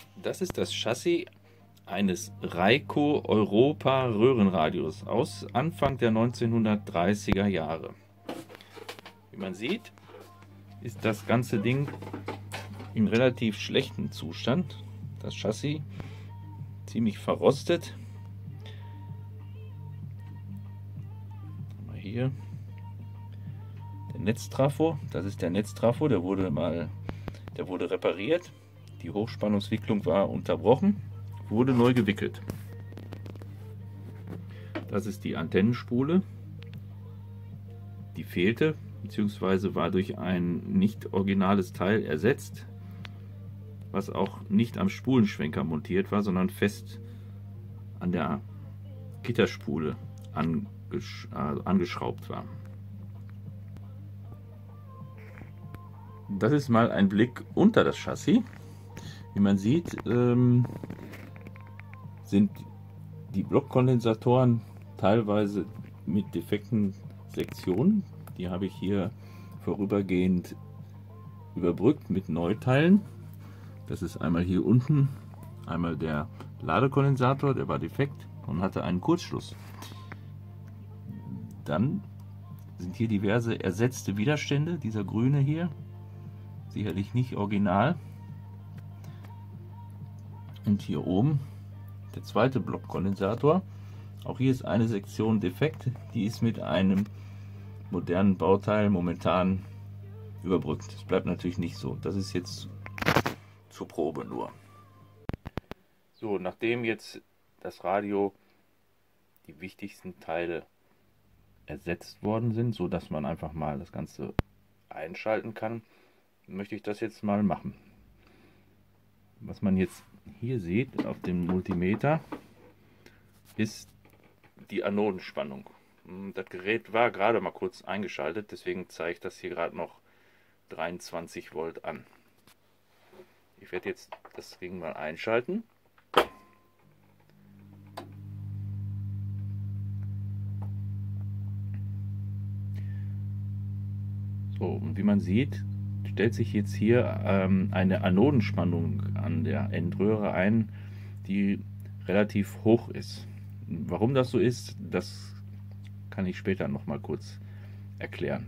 Das ist das Chassis eines Reiko Europa Röhrenradios aus Anfang der 1930er Jahre. Wie man sieht, ist das ganze Ding in relativ schlechtem Zustand. Das Chassis ziemlich verrostet. Mal hier der Netztrafo, das ist der Netztrafo, der wurde repariert. Die Hochspannungswicklung war unterbrochen, wurde neu gewickelt. Das ist die Antennenspule, die fehlte bzw. war durch ein nicht originales Teil ersetzt, was auch nicht am Spulenschwenker montiert war, sondern fest an der Gitterspule angeschraubt war. Das ist mal ein Blick unter das Chassis. Wie man sieht, sind die Blockkondensatoren teilweise mit defekten Sektionen. Die habe ich hier vorübergehend überbrückt mit Neuteilen. Das ist einmal hier unten, einmal der Ladekondensator, der war defekt und hatte einen Kurzschluss. Dann sind hier diverse ersetzte Widerstände, dieser grüne hier, sicherlich nicht original. Und hier oben der zweite Blockkondensator. Auch hier ist eine Sektion defekt, die ist mit einem modernen Bauteil momentan überbrückt. Das bleibt natürlich nicht so. Das ist jetzt zur Probe nur. So, nachdem jetzt das Radio die wichtigsten Teile ersetzt worden sind, so dass man einfach mal das Ganze einschalten kann, möchte ich das jetzt mal machen. Was man jetzt hier sieht auf dem Multimeter ist die Anodenspannung. Das Gerät war gerade mal kurz eingeschaltet, deswegen zeigt das hier gerade noch 23 Volt an. Ich werde jetzt das Ding mal einschalten. So, und wie man sieht, stellt sich jetzt hier eine Anodenspannung an der Endröhre ein, die relativ hoch ist. Warum das so ist, das kann ich später noch mal kurz erklären.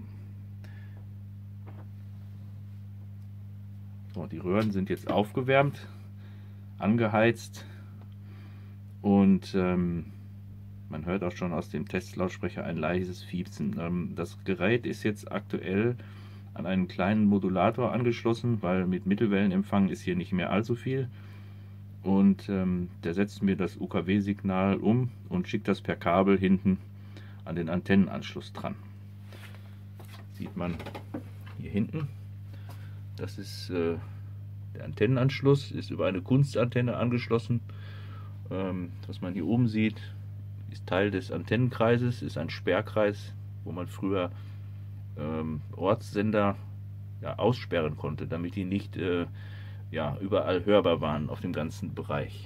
So, die Röhren sind jetzt aufgewärmt, angeheizt und man hört auch schon aus dem Testlautsprecher ein leises Fiepsen. Das Gerät ist jetzt aktuell an einen kleinen Modulator angeschlossen, weil mit Mittelwellenempfang ist hier nicht mehr allzu viel. Und der setzt mir das UKW-Signal um und schickt das per Kabel hinten an den Antennenanschluss dran. Sieht man hier hinten. Das ist der Antennenanschluss, ist über eine Kunstantenne angeschlossen. Was man hier oben sieht, ist Teil des Antennenkreises, ist ein Sperrkreis, wo man früher Ortssender aussperren konnte, damit die nicht überall hörbar waren auf dem ganzen Bereich.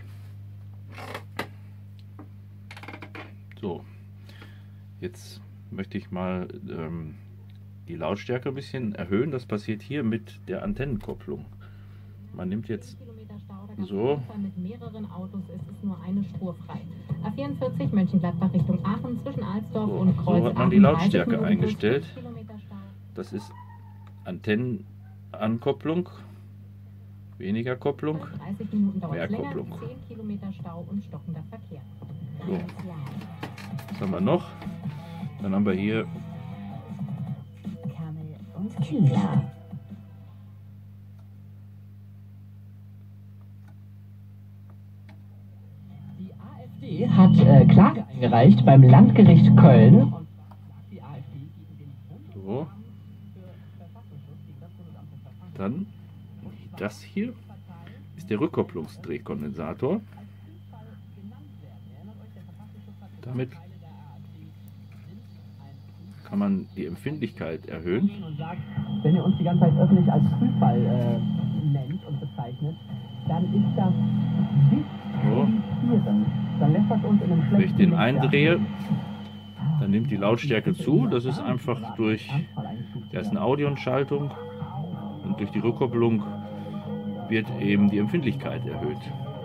So, jetzt möchte ich mal die Lautstärke ein bisschen erhöhen. Das passiert hier mit der Antennenkopplung. Man nimmt jetzt so. Mit mehreren Autos ist es nur eine Spur frei. A44 Mönchengladbach Richtung Aachen zwischen Alsdorf und Kreuz. So hat man die Lautstärke eingestellt. Das ist Antennenankopplung, weniger Kopplung, 30 Minuten dauert mehr länger, Kopplung. 10 Kilometer Stau und stockender Verkehr. So. Was haben wir noch? Dann haben wir hier Kamel und Kühler. Die AfD hat Klage eingereicht beim Landgericht Köln. so. Dann das hier ist der Rückkopplungsdrehkondensator. Damit kann man die Empfindlichkeit erhöhen. Und sagt, wenn ihr uns die ganze Zeit öffentlich als Prüffall nennt und bezeichnet, dann ist das diskreditierend. Dann lässt das uns in einem schlechten Wenn ich den Licht eindrehe, dann nimmt die Lautstärke zu. Das ist einfach durch, da ist eine Audioentschaltung und durch die Rückkopplung wird eben die Empfindlichkeit erhöht.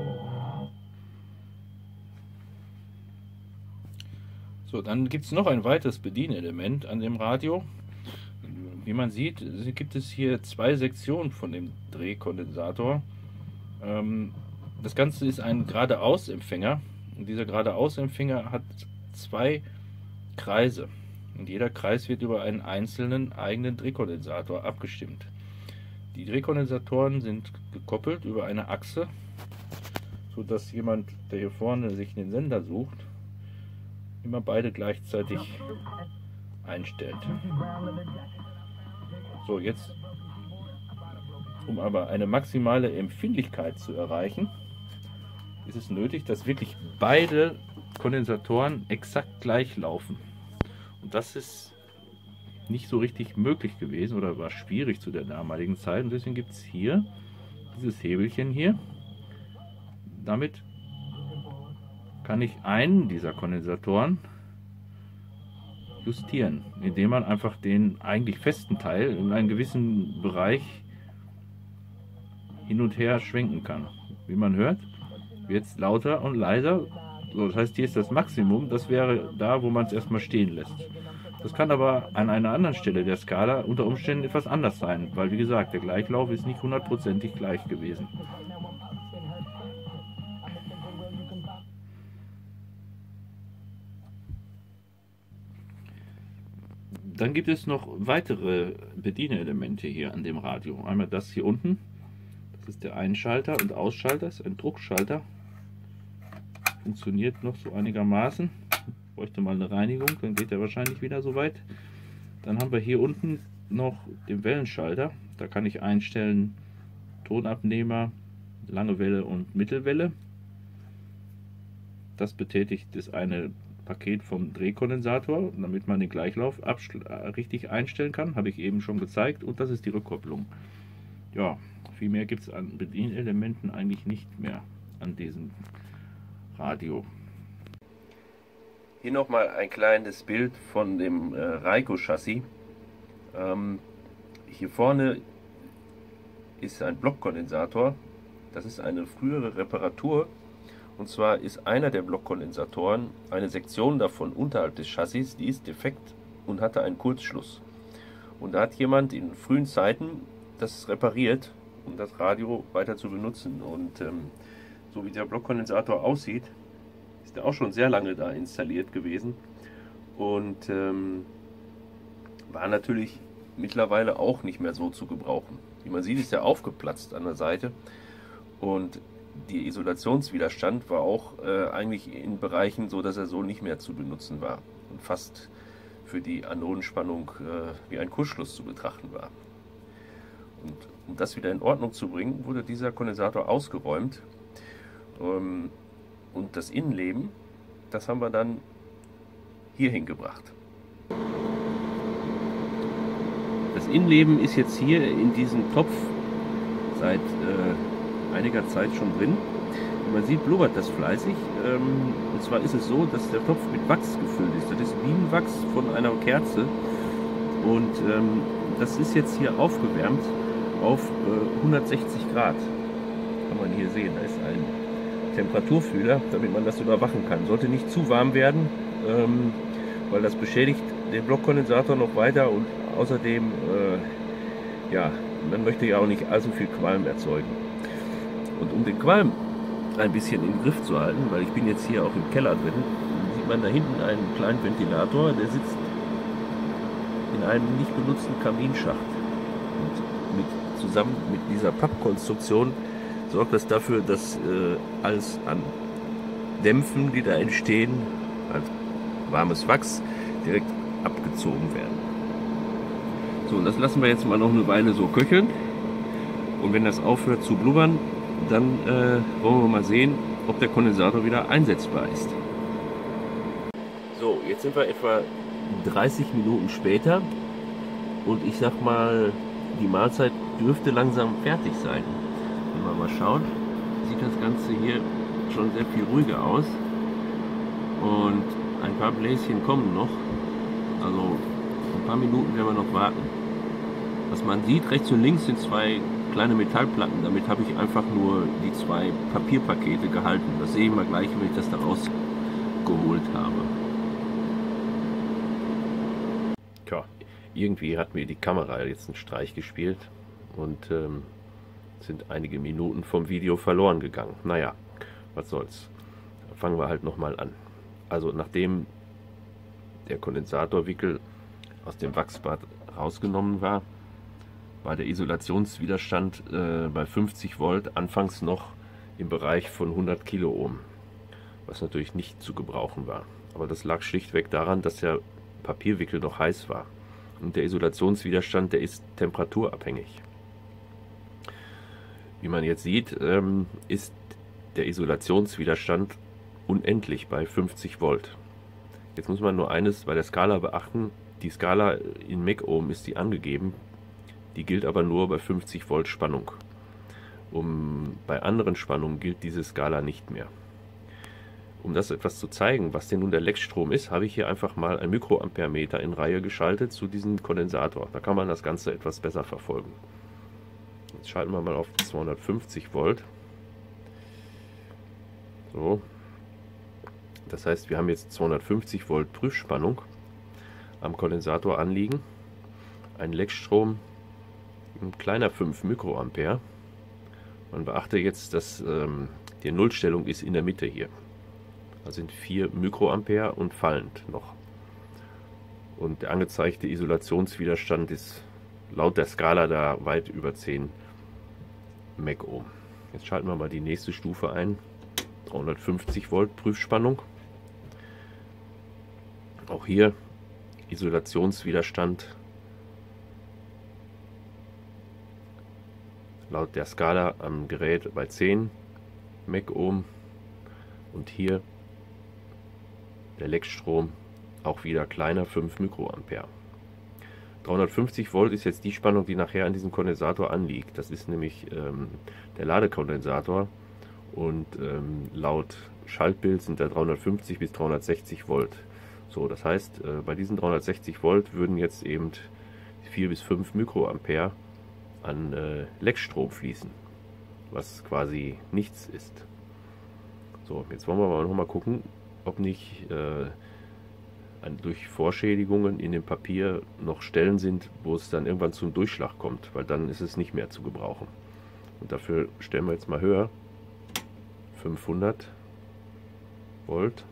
So, dann gibt es noch ein weiteres Bedienelement an dem Radio. Wie man sieht, gibt es hier zwei Sektionen von dem Drehkondensator. Das Ganze ist ein Geradeaus-Empfänger und dieser Geradeaus-Empfänger hat zwei Kreise und jeder Kreis wird über einen einzelnen eigenen Drehkondensator abgestimmt. Die Drehkondensatoren sind gekoppelt über eine Achse, sodass jemand, der hier vorne sich den Sender sucht, immer beide gleichzeitig einstellt. So, jetzt, um aber eine maximale Empfindlichkeit zu erreichen, ist es nötig, dass wirklich beide Kondensatoren exakt gleich laufen. Und das ist nicht so richtig möglich gewesen oder war schwierig zu der damaligen Zeit. Und deswegen gibt es hier dieses Hebelchen hier. Damit kann ich einen dieser Kondensatoren justieren, indem man einfach den eigentlich festen Teil in einen gewissen Bereich hin und her schwenken kann. Wie man hört, wird es lauter und leiser. So, das heißt, hier ist das Maximum, das wäre da, wo man es erstmal stehen lässt. Das kann aber an einer anderen Stelle der Skala unter Umständen etwas anders sein, weil wie gesagt, der Gleichlauf ist nicht hundertprozentig gleich gewesen. Dann gibt es noch weitere Bedienelemente hier an dem Radio. Einmal das hier unten, das ist der Einschalter und Ausschalter, das ist ein Druckschalter. Funktioniert noch so einigermaßen. Bräuchte mal eine Reinigung, dann geht er wahrscheinlich wieder so weit. Dann haben wir hier unten noch den Wellenschalter. Da kann ich einstellen Tonabnehmer, lange Welle und Mittelwelle. Das betätigt das eine Paket vom Drehkondensator, damit man den Gleichlauf richtig einstellen kann. Habe ich eben schon gezeigt. Und das ist die Rückkopplung. Ja, viel mehr gibt es an Bedienelementen eigentlich nicht mehr an diesem Radio. Hier nochmal ein kleines Bild von dem Raiko-Chassis. Hier vorne ist ein Blockkondensator. Das ist eine frühere Reparatur. Und zwar ist einer der Blockkondensatoren, eine Sektion davon unterhalb des Chassis, die ist defekt und hatte einen Kurzschluss. Und da hat jemand in frühen Zeiten das repariert, um das Radio weiter zu benutzen. Und so wie der Blockkondensator aussieht, ist er auch schon sehr lange da installiert gewesen und war natürlich mittlerweile auch nicht mehr so zu gebrauchen. Wie man sieht, ist er aufgeplatzt an der Seite und der Isolationswiderstand war auch eigentlich in Bereichen so, dass er so nicht mehr zu benutzen war und fast für die Anodenspannung wie ein Kurzschluss zu betrachten war. Und um das wieder in Ordnung zu bringen, wurde dieser Kondensator ausgeräumt. Und das Innenleben, das haben wir dann hier hingebracht. Das Innenleben ist jetzt hier in diesem Topf seit einiger Zeit schon drin. Wie man sieht, blubbert das fleißig. Und zwar ist es so, dass der Topf mit Wachs gefüllt ist. Das ist Bienenwachs von einer Kerze. Und das ist jetzt hier aufgewärmt auf 160 Grad. Kann man hier sehen, da ist ein Temperaturfühler, damit man das überwachen kann. Sollte nicht zu warm werden, weil das beschädigt den Blockkondensator noch weiter und außerdem, ja, man möchte ja auch nicht allzu viel Qualm erzeugen. Und um den Qualm ein bisschen im Griff zu halten, weil ich bin jetzt hier auch im Keller drin, sieht man da hinten einen kleinen Ventilator, der sitzt in einem nicht benutzten Kaminschacht. Und zusammen mit dieser Pappkonstruktion sorgt das dafür, dass alles an Dämpfen, die da entstehen, als warmes Wachs, direkt abgezogen werden. So, und das lassen wir jetzt mal noch eine Weile so köcheln. Und wenn das aufhört zu blubbern, dann wollen wir mal sehen, ob der Kondensator wieder einsetzbar ist. So, jetzt sind wir etwa 30 Minuten später und ich sag mal, die Mahlzeit dürfte langsam fertig sein. Wenn wir mal schauen, sieht das Ganze hier schon sehr viel ruhiger aus und ein paar Bläschen kommen noch, also ein paar Minuten werden wir noch warten. Was man sieht, rechts und links sind zwei kleine Metallplatten. Damit habe ich einfach nur die 2 Papierpakete gehalten. Das sehen wir gleich, wenn ich das da rausgeholt habe. Tja, irgendwie hat mir die Kamera jetzt einen Streich gespielt und sind einige Minuten vom Video verloren gegangen. Naja, was soll's. Fangen wir halt nochmal an. Also nachdem der Kondensatorwickel aus dem Wachsbad rausgenommen war, war der Isolationswiderstand bei 50 Volt anfangs noch im Bereich von 100 Kiloohm, was natürlich nicht zu gebrauchen war. Aber das lag schlichtweg daran, dass der Papierwickel noch heiß war. Und der Isolationswiderstand, der ist temperaturabhängig. Wie man jetzt sieht, ist der Isolationswiderstand unendlich bei 50 Volt. Jetzt muss man nur eines bei der Skala beachten. Die Skala in Mecohm ist die angegeben, die gilt aber nur bei 50 Volt Spannung. Bei anderen Spannungen gilt diese Skala nicht mehr. Um das etwas zu zeigen, was denn nun der Leckstrom ist, habe ich hier einfach mal ein Mikroamperemeter in Reihe geschaltet zu diesem Kondensator. Da kann man das Ganze etwas besser verfolgen. Jetzt schalten wir mal auf 250 Volt. So. Das heißt, wir haben jetzt 250 Volt Prüfspannung am Kondensator anliegen. Ein Leckstrom, ein kleiner 5 Mikroampere. Man beachte jetzt, dass die Nullstellung ist in der Mitte hier. Da sind 4 Mikroampere und fallend noch. Und der angezeigte Isolationswiderstand ist laut der Skala da weit über 10 Mecohm. Jetzt schalten wir mal die nächste Stufe ein. 350 Volt Prüfspannung. Auch hier Isolationswiderstand laut der Skala am Gerät bei 10 Mecohm. Und hier der Leckstrom auch wieder kleiner 5 Mikroampere. 350 Volt ist jetzt die Spannung, die nachher an diesem Kondensator anliegt. Das ist nämlich der Ladekondensator und laut Schaltbild sind da 350 bis 360 Volt. So, das heißt, bei diesen 360 Volt würden jetzt eben 4 bis 5 Mikroampere an Leckstrom fließen, was quasi nichts ist. So, jetzt wollen wir aber noch mal gucken, ob nicht durch Vorschädigungen in dem Papier noch Stellen sind, wo es dann irgendwann zum Durchschlag kommt, weil dann ist es nicht mehr zu gebrauchen. Und dafür stellen wir jetzt mal höher, 500 Volt.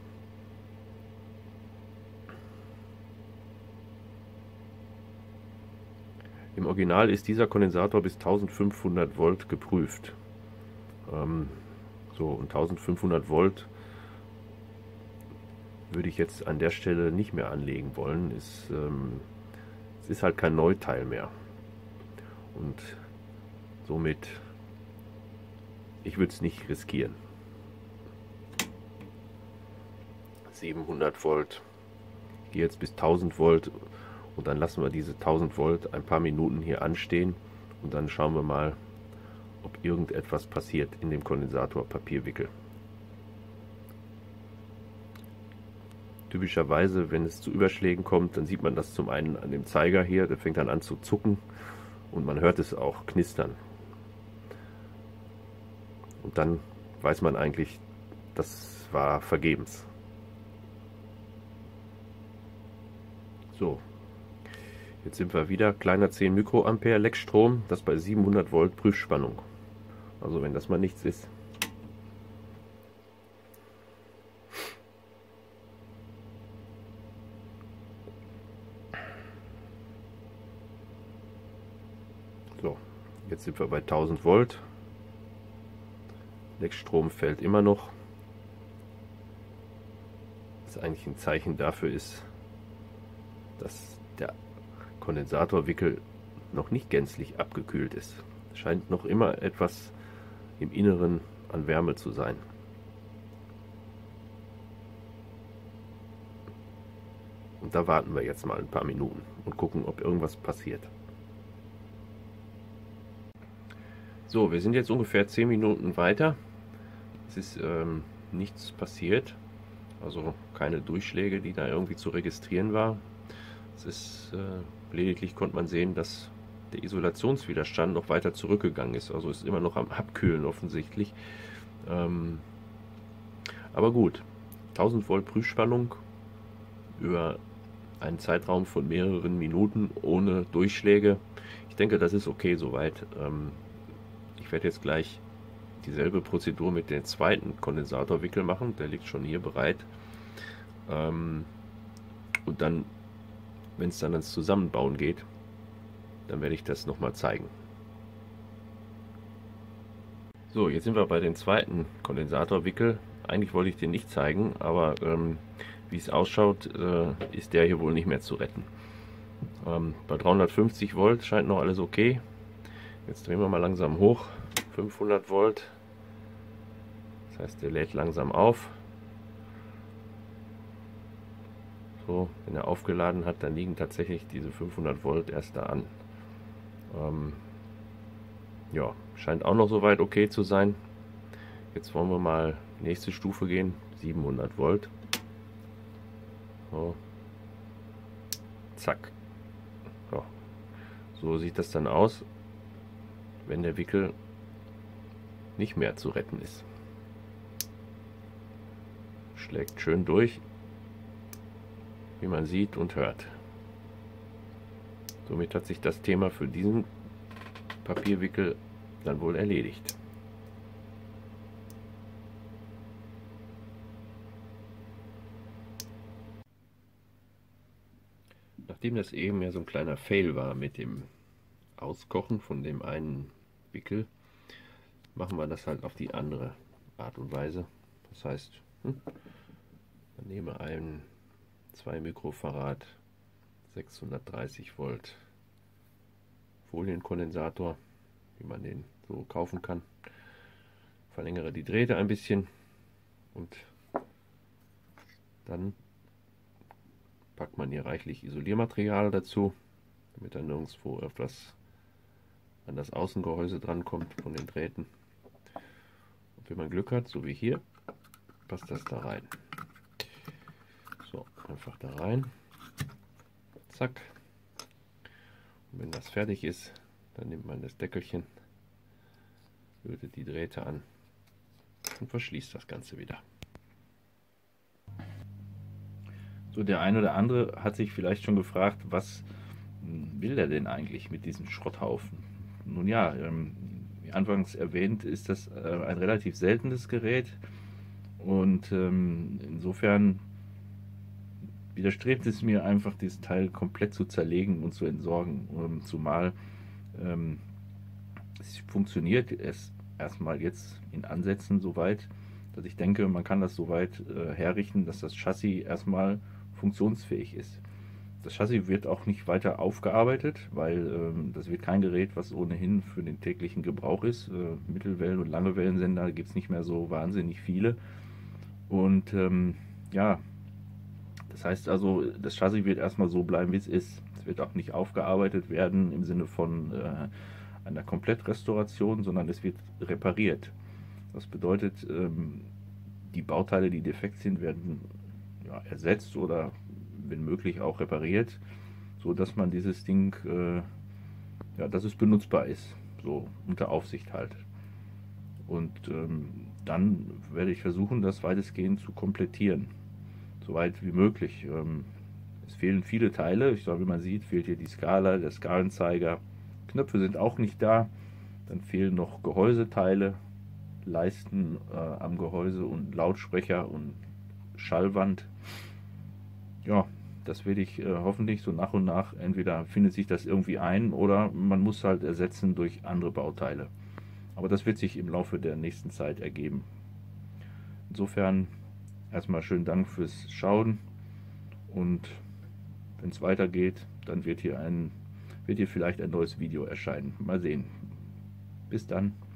Im Original ist dieser Kondensator bis 1500 Volt geprüft. So, und 1500 Volt würde ich jetzt an der Stelle nicht mehr anlegen wollen. Es ist halt kein Neuteil mehr. Und somit, ich würde es nicht riskieren. 700 Volt. Ich gehe jetzt bis 1000 Volt und dann lassen wir diese 1000 Volt ein paar Minuten hier anstehen und dann schauen wir mal, ob irgendetwas passiert in dem Kondensator Papierwickel. Typischerweise, wenn es zu Überschlägen kommt, dann sieht man das zum einen an dem Zeiger hier, der fängt dann an zu zucken und man hört es auch knistern. Und dann weiß man eigentlich, das war vergebens. So, jetzt sind wir wieder kleiner 10 Mikroampere Leckstrom, das bei 700 Volt Prüfspannung. Also wenn das mal nichts ist. So, jetzt sind wir bei 1000 Volt. Leckstrom fällt immer noch. Was eigentlich ein Zeichen dafür ist, dass der Kondensatorwickel noch nicht gänzlich abgekühlt ist. Es scheint noch immer etwas im Inneren an Wärme zu sein. Und da warten wir jetzt mal ein paar Minuten und gucken, ob irgendwas passiert. So, wir sind jetzt ungefähr 10 Minuten weiter. Es ist nichts passiert. Also keine Durchschläge, die da irgendwie zu registrieren war. Es ist lediglich konnte man sehen, dass der Isolationswiderstand noch weiter zurückgegangen ist. Also ist immer noch am Abkühlen offensichtlich. Aber gut, 1000 Volt Prüfspannung über einen Zeitraum von mehreren Minuten ohne Durchschläge. Ich denke, das ist okay soweit. Ich werde jetzt gleich dieselbe Prozedur mit dem zweiten Kondensatorwickel machen. Der liegt schon hier bereit. Und dann, wenn es dann ans Zusammenbauen geht, dann werde ich das nochmal zeigen. So, jetzt sind wir bei dem zweiten Kondensatorwickel. Eigentlich wollte ich den nicht zeigen, aber wie es ausschaut, ist der hier wohl nicht mehr zu retten. Bei 350 Volt scheint noch alles okay. Jetzt drehen wir mal langsam hoch. 500 Volt. Das heißt, der lädt langsam auf. So, wenn er aufgeladen hat, dann liegen tatsächlich diese 500 Volt erst da an. Ja, scheint auch noch soweit okay zu sein. Jetzt wollen wir mal die nächste Stufe gehen. 700 Volt. So. Zack. Ja. So sieht das dann aus, wenn der Wickel nicht mehr zu retten ist. Schlägt schön durch, wie man sieht und hört. Somit hat sich das Thema für diesen Papierwickel dann wohl erledigt. Nachdem das eben ja so ein kleiner Fail war mit dem Auskochen von dem einen Wickel, machen wir das halt auf die andere Art und Weise. Das heißt, man nehme einen 2 Mikrofarad 630 Volt Folienkondensator, wie man den so kaufen kann. Verlängere die Drähte ein bisschen und dann packt man hier reichlich Isoliermaterial dazu, damit dann nirgendwo etwas an das Außengehäuse drankommt von den Drähten. Und wenn man Glück hat, so wie hier, passt das da rein. So, einfach da rein. Zack. Und wenn das fertig ist, dann nimmt man das Deckelchen, lötet die Drähte an und verschließt das Ganze wieder. So, der eine oder andere hat sich vielleicht schon gefragt, was will er denn eigentlich mit diesem Schrotthaufen? Nun ja, wie anfangs erwähnt, ist das ein relativ seltenes Gerät und insofern widerstrebt es mir einfach, dieses Teil komplett zu zerlegen und zu entsorgen, zumal es funktioniert erstmal jetzt in Ansätzen soweit, dass ich denke, man kann das soweit herrichten, dass das Chassis erstmal funktionsfähig ist. Das Chassis wird auch nicht weiter aufgearbeitet, weil das wird kein Gerät, was ohnehin für den täglichen Gebrauch ist. Mittelwellen- und Langewellensender gibt es nicht mehr so wahnsinnig viele. Und ja, das heißt also, das Chassis wird erstmal so bleiben, wie es ist. Es wird auch nicht aufgearbeitet werden im Sinne von einer Komplettrestauration, sondern es wird repariert. Das bedeutet, die Bauteile, die defekt sind, werden ersetzt oder wenn möglich auch repariert, so dass man dieses Ding, dass es benutzbar ist, so unter Aufsicht halt. Und dann werde ich versuchen, das weitestgehend zu komplettieren, soweit wie möglich. Es fehlen viele Teile, ich sage, wie man sieht, fehlt hier die Skala, der Skalenzeiger, Knöpfe sind auch nicht da, dann fehlen noch Gehäuseteile, Leisten am Gehäuse und Lautsprecher und Schallwand. Ja, das werde ich hoffentlich so nach und nach, entweder findet sich das irgendwie ein oder man muss halt ersetzen durch andere Bauteile. Aber das wird sich im Laufe der nächsten Zeit ergeben. Insofern erstmal schönen Dank fürs Schauen und wenn es weitergeht, dann wird hier vielleicht ein neues Video erscheinen. Mal sehen. Bis dann.